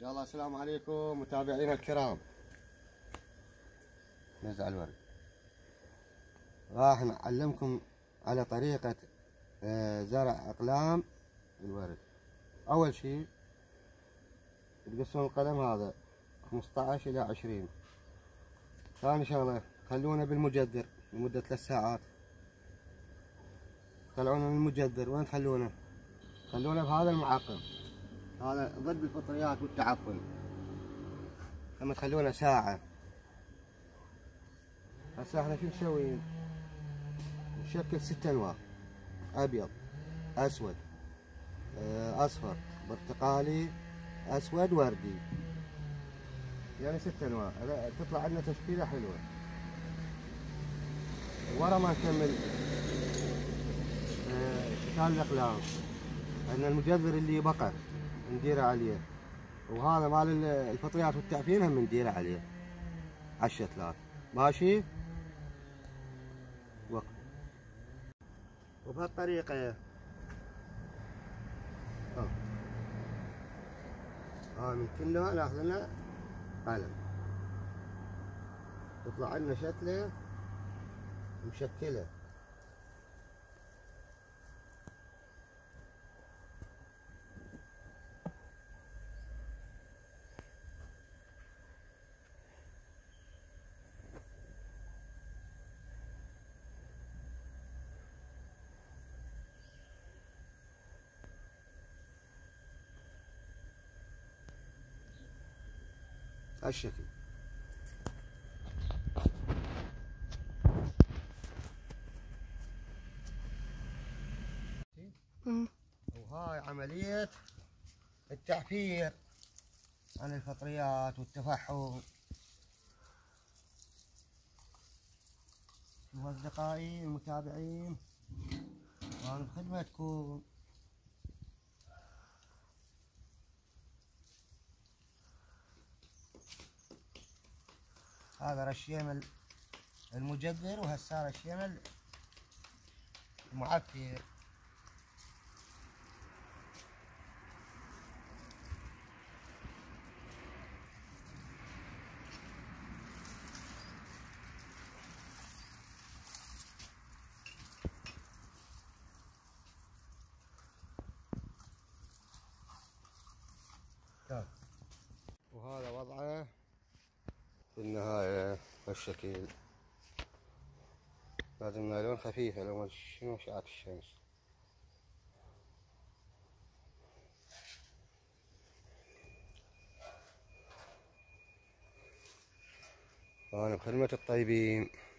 يلا السلام عليكم متابعينا الكرام. نزع الورد. راح نعلمكم على طريقة زرع أقلام الورد. أول شيء تقصون القلم هذا 15 إلى 20. ثاني شغلة خلونه بالمجدر لمدة 3 ساعات. طلعونه من المجدر. وين تخلونه؟ خلونه بهذا المعقم، هذا ضد الفطريات والتعفن. لما تخلونه ساعة. هسه احنا شو نسوي؟ نشكل 6 انواع: ابيض، اسود، اصفر، برتقالي، اسود، وردي. يعني 6 انواع. تطلع عندنا تشكيلة حلوة. ورا ما نكمل اشكال الاقلام، عندنا المجذر اللي بقر نديره عليه، وهذا مال الفطريات والتعفين هم نديره عليه على الشتلات. ماشي؟ وقت. وبهالطريقة من كل نوع ناخذ لنا قلم، تطلع عندنا شتلة مشكلة. هالشكل. وهاي عملية التعفير عن الفطريات والتفحم. شوفوا أصدقائي المتابعين، وأنا بخدمتكم. هذا رشينا المجذر، وهسه رشينا المعفر. وهذا وضعه في النهاية بالشكل. لازم نايلون خفيفة لو شنو أشعة الشمس. أنا بخدمة الطيبين.